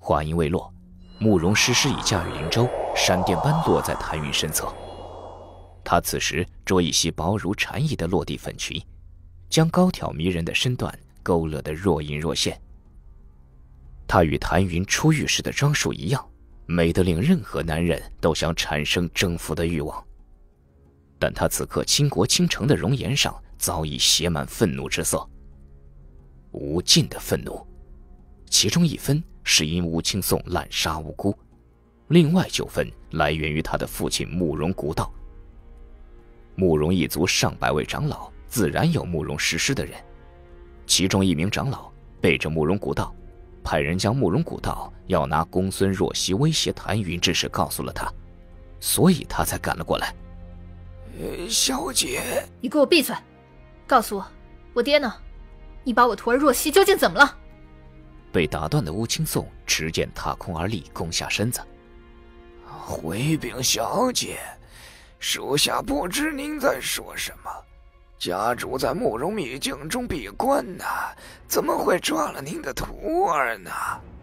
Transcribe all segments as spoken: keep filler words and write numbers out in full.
话音未落，慕容诗诗已驾驭灵舟，闪电般落在谭云身侧。她此时着一袭薄如蝉翼的落地粉裙，将高挑迷人的身段勾勒得若隐若现。她与谭云出浴时的装束一样，美得令任何男人都想产生征服的欲望。但她此刻倾国倾城的容颜上早已写满愤怒之色，无尽的愤怒。其中一分是因吴青松滥杀无辜，另外九分来源于他的父亲慕容古道。慕容一族上百位长老，自然有慕容诗诗的人。其中一名长老背着慕容古道，派人将慕容古道要拿公孙若曦威胁谭云之事告诉了他，所以他才赶了过来。 呃，小姐， 你给我闭嘴！告诉我，我爹呢？你把我徒儿若曦究竟怎么了？ 被打断的吴青松持剑踏空而立，弓下身子。 回禀小姐，属下不知您在说什么。家主在慕容秘境中闭关呢，怎么会抓了您的徒儿呢？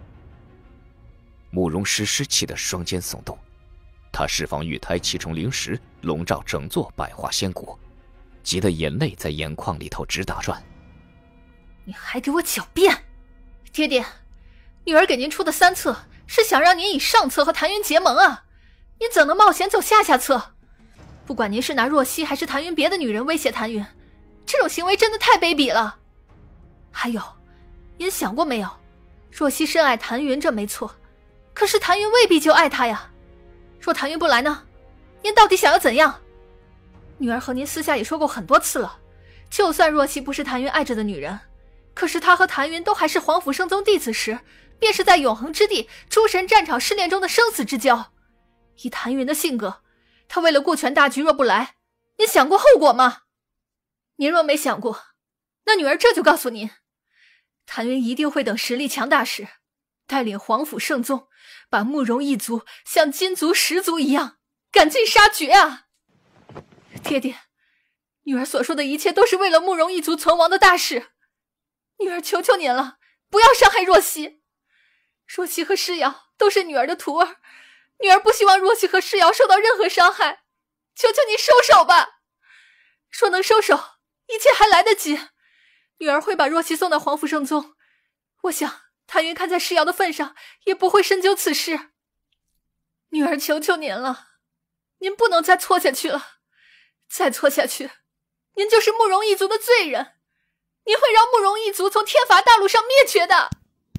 慕容诗诗气得双肩耸动，他释放玉胎七重灵石，笼罩整座百花仙谷，急得眼泪在眼眶里头直打转。 你还给我狡辩！爹爹，女儿给您出的三策是想让您以上策和谭云结盟啊，您怎能冒险走下下策？不管您是拿若曦还是谭云别的女人威胁谭云，这种行为真的太卑鄙了。还有，您想过没有，若曦深爱谭云这没错，可是谭云未必就爱她呀。若谭云不来呢，您到底想要怎样？女儿和您私下也说过很多次了，就算若曦不是谭云爱着的女人，可是她和谭云都还是皇甫圣宗弟子时，便是在永恒之地诸神战场试炼中的生死之交。以谭云的性格，他为了顾全大局若不来，您想过后果吗？您若没想过，那女儿这就告诉您，谭云一定会等实力强大时，带领皇甫圣宗把慕容一族像金族十族一样赶尽杀绝啊！爹爹，女儿所说的一切都是为了慕容一族存亡的大事，女儿求求您了，不要伤害若曦。若曦和诗瑶都是女儿的徒儿，女儿不希望若曦和诗瑶受到任何伤害，求求你收手吧。说能收手，一切还来得及。女儿会把若曦送到皇甫圣宗，我想谭云看在诗瑶的份上，也不会深究此事。女儿求求您了，您不能再错下去了，再错下去，您就是慕容一族的罪人，您会让慕容一族从天罚大陆上灭绝的。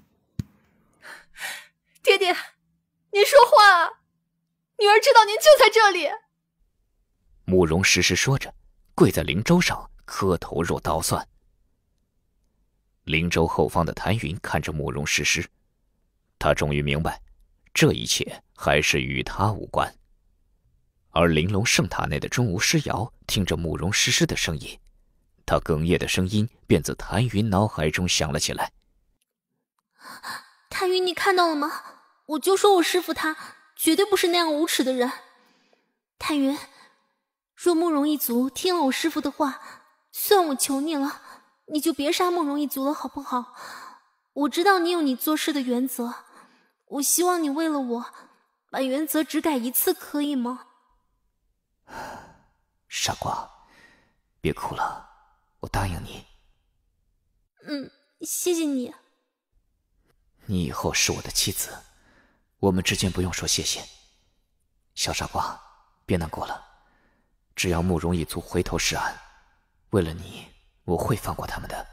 爹爹，您说话啊！女儿知道您就在这里。 慕容诗诗说着，跪在灵舟上磕头若刀蒜。灵舟后方的谭云看着慕容诗诗，他终于明白，这一切还是与他无关。而玲珑圣塔内的中吴诗瑶听着慕容诗诗的声音，他哽咽的声音便自谭云脑海中响了起来。 谭云，你看到了吗？我就说我师父他绝对不是那样无耻的人。谭云，若慕容一族听了我师父的话，算我求你了，你就别杀慕容一族了好不好？我知道你有你做事的原则，我希望你为了我把原则只改一次，可以吗？ 傻瓜，别哭了，我答应你。 嗯，谢谢你。 你以后是我的妻子，我们之间不用说谢谢。小傻瓜，别难过了，只要慕容一族回头是岸，为了你，我会放过他们的。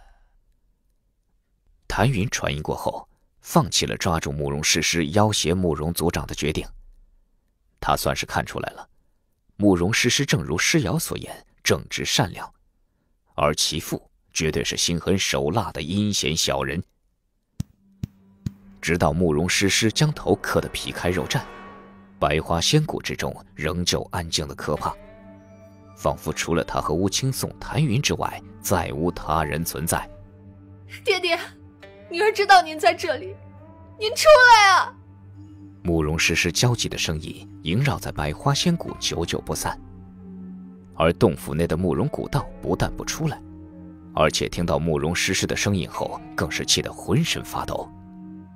谭云传音过后，放弃了抓住慕容诗诗要挟慕容族长的决定。他算是看出来了，慕容诗诗正如诗瑶所言，正直善良，而其父绝对是心狠手辣的阴险小人。直到慕容诗诗将头磕得皮开肉绽，百花仙谷之中仍旧安静的可怕，仿佛除了他和吴青松、谭云之外，再无他人存在。 爹爹，女儿知道您在这里，您出来啊！ 慕容诗诗焦急的声音萦绕在百花仙谷，久久不散。而洞府内的慕容古道不但不出来，而且听到慕容诗诗的声音后，更是气得浑身发抖。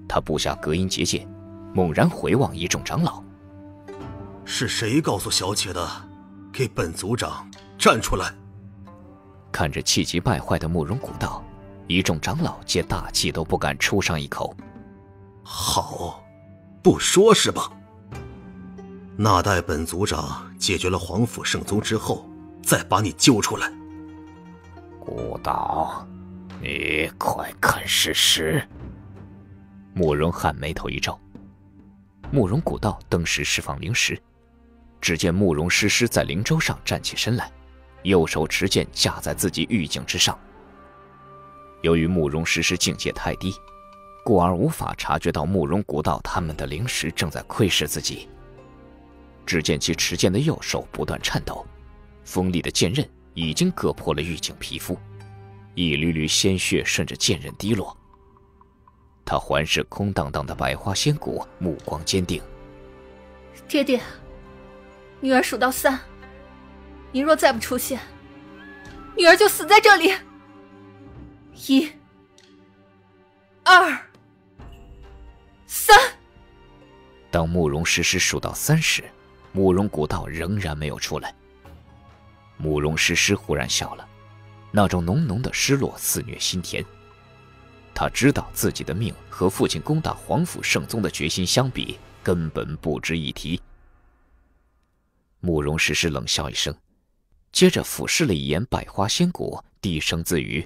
他部下隔音结界，猛然回望一众长老。 是谁告诉小姐的？给本族长站出来！ 看着气急败坏的慕容古道，一众长老皆大气都不敢出上一口。 好，不说是吧？那待本族长解决了皇府圣宗之后，再把你揪出来。 古道，你快看事实！ 慕容翰眉头一皱。慕容古道登时释放灵石，只见慕容诗诗在灵舟上站起身来，右手持剑架在自己玉颈之上。由于慕容诗诗境界太低，故而无法察觉到慕容古道他们的灵石正在窥视自己。只见其持剑的右手不断颤抖，锋利的剑刃已经割破了玉颈皮肤，一缕缕鲜血顺着剑刃滴落。他环视空荡荡的百花仙谷，目光坚定。 爹爹，女儿数到三，您若再不出现，女儿就死在这里。一、二、三。 当慕容诗诗数到三时，慕容古道仍然没有出来。慕容诗诗忽然笑了，那种浓浓的失落肆虐心田。他知道自己的命和父亲攻打皇府圣宗的决心相比，根本不值一提。慕容诗诗冷笑一声，接着俯视了一眼百花仙谷，低声自语：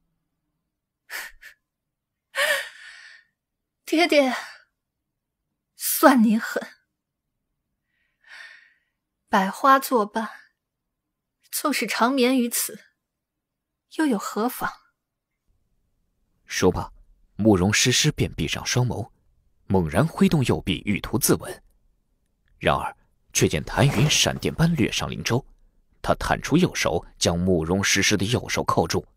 爹爹，算你狠。百花作伴，就是长眠于此，又有何妨？ 说罢，慕容诗诗便闭上双眸，猛然挥动右臂，欲图自刎。然而却见谭云闪电般掠上灵舟，他探出右手，将慕容诗诗的右手扣住。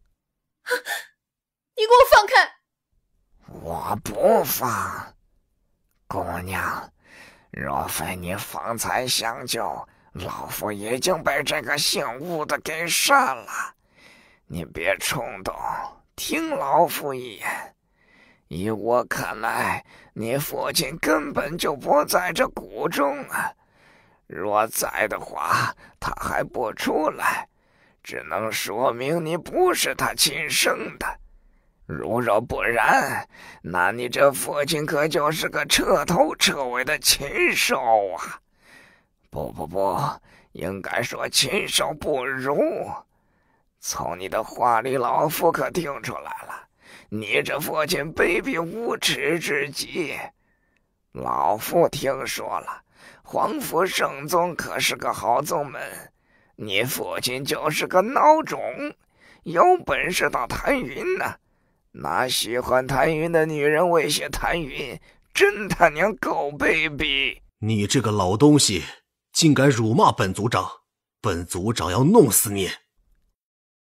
你给我放开！ 我不放。姑娘，若非你方才相救，老夫已经被这个姓吴的给杀了。你别冲动，听老夫一言。以我看来，你父亲根本就不在这谷中啊。若在的话，他还不出来，只能说明你不是他亲生的。如若不然，那你这父亲可就是个彻头彻尾的禽兽啊！不不不，应该说禽兽不如。从你的话里，老夫可听出来了，你这父亲卑鄙无耻之极。老夫听说了，皇府圣宗可是个好宗门，你父亲就是个孬种，有本事到谭云呢、啊。那喜欢谭云的女人威胁谭云，真他娘够卑鄙！ 你这个老东西，竟敢辱骂本族长，本族长要弄死你！